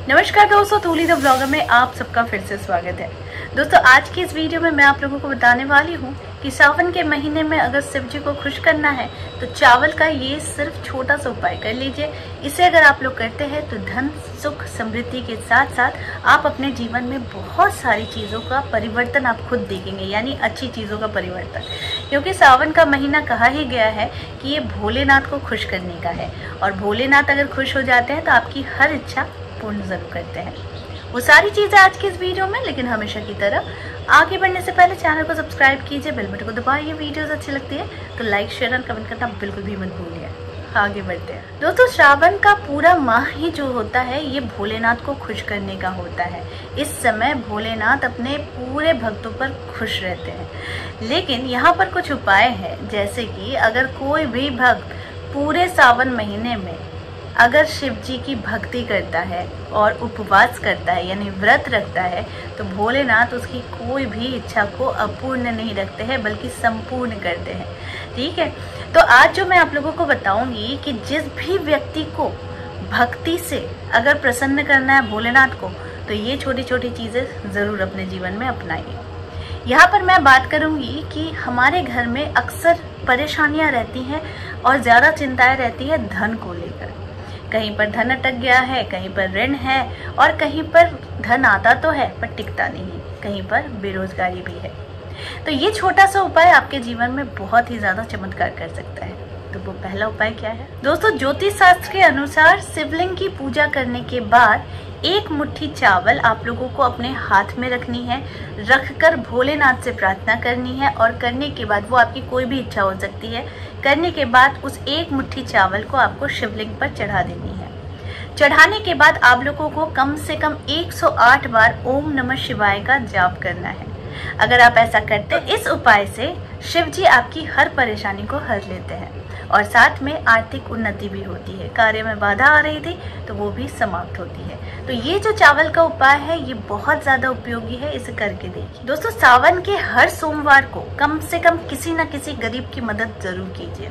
नमस्कार दोस्तों, तूली the blogger में आप सबका फिर से स्वागत है। दोस्तों, आज की इस वीडियो में मैं आप लोगों को बताने वाली हूँ कि सावन के महीने में अगर शिव जी को खुश करना है तो चावल का ये सिर्फ छोटा सा उपाय कर लीजिए। इसे अगर आप लोग करते हैं तो धन, सुख, समृद्धि के साथ साथ आप अपने जीवन में बहुत सारी चीज़ों का परिवर्तन आप खुद देखेंगे, यानी अच्छी चीज़ों का परिवर्तन। क्योंकि सावन का महीना कहा ही गया है कि ये भोलेनाथ को खुश करने का है, और भोलेनाथ अगर खुश हो जाते हैं तो आपकी हर इच्छा पूर्ण जरूर करते हैं। वो सारी चीजें आज की इस वीडियो में, लेकिन हमेशा की तरह आगे बढ़ने से पहले चैनल को सब्सक्राइब कीजिए, बेल बटन को दबाइए। वीडियोस अच्छी लगती है तो लाइक, शेयर और कमेंट करना बिल्कुल भी मत भूलिए। आगे बढ़ते हैं दोस्तों। श्रावण का पूरा माह ही जो होता है ये भोलेनाथ को खुश करने का होता है। इस समय भोलेनाथ अपने पूरे भक्तों पर खुश रहते हैं। लेकिन यहाँ पर कुछ उपाय है, जैसे कि अगर कोई भी भक्त पूरे सावन महीने में अगर शिव जी की भक्ति करता है और उपवास करता है, यानी व्रत रखता है, तो भोलेनाथ उसकी कोई भी इच्छा को अपूर्ण नहीं रखते हैं, बल्कि संपूर्ण करते हैं। ठीक है, तो आज जो मैं आप लोगों को बताऊंगी कि जिस भी व्यक्ति को भक्ति से अगर प्रसन्न करना है भोलेनाथ को, तो ये छोटी छोटी चीज़ें ज़रूर अपने जीवन में अपनाइए। यहाँ पर मैं बात करूंगी कि हमारे घर में अक्सर परेशानियाँ रहती हैं और ज़्यादा चिंताएं रहती है धन को लेकर। कहीं पर धन अटक गया है, कहीं पर ऋण है, और कहीं पर धन आता तो है पर टिकता नहीं, कहीं पर बेरोजगारी भी है। तो ये छोटा सा उपाय आपके जीवन में बहुत ही ज्यादा चमत्कार कर सकता है। तो वो पहला उपाय क्या है दोस्तों? ज्योतिष शास्त्र के अनुसार शिवलिंग की पूजा करने के बाद एक मुट्ठी चावल आप लोगों को अपने हाथ में रखनी है, रखकर भोलेनाथ से प्रार्थना करनी है, और करने के बाद वो आपकी कोई भी इच्छा हो सकती है। करने के बाद उस एक मुट्ठी चावल को आपको शिवलिंग पर चढ़ा देनी है। चढ़ाने के बाद आप लोगों को कम से कम 108 बार ओम नमः शिवाय का जाप करना है। अगर आप ऐसा करते हैं, इस उपाय से शिव जी आपकी हर परेशानी को हर लेते हैं, और साथ में आर्थिक उन्नति भी होती है। कार्य में बाधा आ रही थी तो वो भी समाप्त होती है। तो ये जो चावल का उपाय है ये बहुत ज्यादा उपयोगी है, इसे करके देखिए। दोस्तों, सावन के हर सोमवार को कम से कम किसी न किसी गरीब की मदद जरूर कीजिए।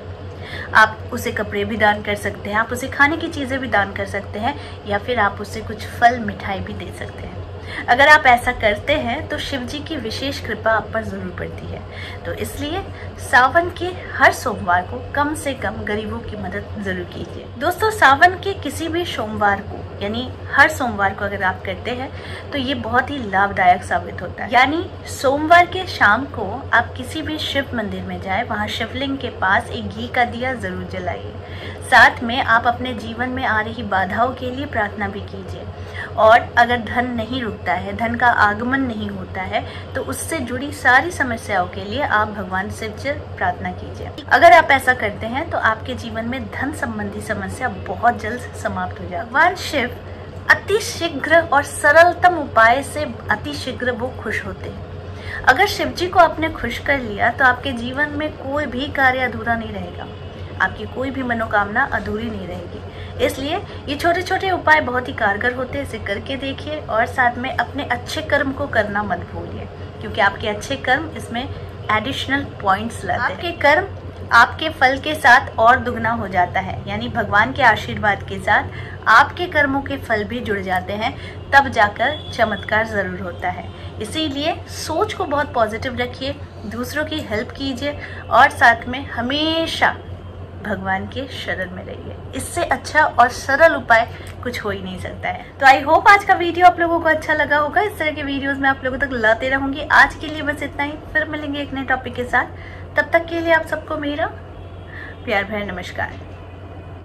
आप उसे कपड़े भी दान कर सकते हैं, आप उसे खाने की चीजें भी दान कर सकते हैं, या फिर आप उसे कुछ फल मिठाई भी दे सकते हैं। अगर आप ऐसा करते हैं तो शिव जी की विशेष कृपा आप पर जरूर पड़ती है। तो इसलिए सावन के हर सोमवार को कम से कम गरीबों की मदद जरूर कीजिए। दोस्तों, सावन के किसी भी सोमवार को, यानी हर सोमवार को अगर आप करते हैं तो ये बहुत ही लाभदायक साबित होता है। यानी सोमवार के शाम को आप किसी भी शिव मंदिर में जाए, वहाँ शिवलिंग के पास एक घी का दिया जरूर जलाइए। साथ में आप अपने जीवन में आ रही बाधाओं के लिए प्रार्थना भी कीजिए। और अगर धन नहीं रुकता है, धन का आगमन नहीं होता है, तो उससे जुड़ी सारी समस्याओं के लिए आप भगवान शिव से प्रार्थना कीजिए। अगर आप ऐसा करते हैं तो आपके जीवन में धन संबंधी समस्या बहुत जल्द समाप्त हो जाए। भगवान शिव अति शीघ्र और सरलतम उपाय से अति शीघ्र वो खुश होते हैं। अगर शिव जी को आपने खुश कर लिया तो आपके जीवन में कोई भी कार्य अधूरा नहीं रहेगा, आपकी कोई भी मनोकामना अधूरी नहीं रहेगी। इसलिए ये छोटे छोटे उपाय बहुत ही कारगर होते हैं, इसे करके देखिए। और साथ में अपने अच्छे कर्म को करना मत भूलिए, क्योंकि आपके अच्छे कर्म इसमें एडिशनल पॉइंट्स लाते हैं। आपके कर्म आपके फल के साथ और दुगना हो जाता है, यानी भगवान के आशीर्वाद के साथ आपके कर्मों के फल भी जुड़ जाते हैं, तब जाकर चमत्कार जरूर होता है। इसीलिए सोच को बहुत पॉजिटिव रखिए, दूसरों की हेल्प कीजिए, और साथ में हमेशा भगवान के शरण में रहिए। इससे अच्छा और सरल उपाय कुछ हो ही नहीं सकता है। तो आई होप आज का वीडियो आप लोगों को अच्छा लगा होगा। इस तरह के वीडियोस मैं आप लोगों तक लाते रहूंगी। आज के लिए बस इतना ही, फिर मिलेंगे एक नए टॉपिक के साथ। तब तक के लिए आप सबको मेरा प्यार भरा नमस्कार।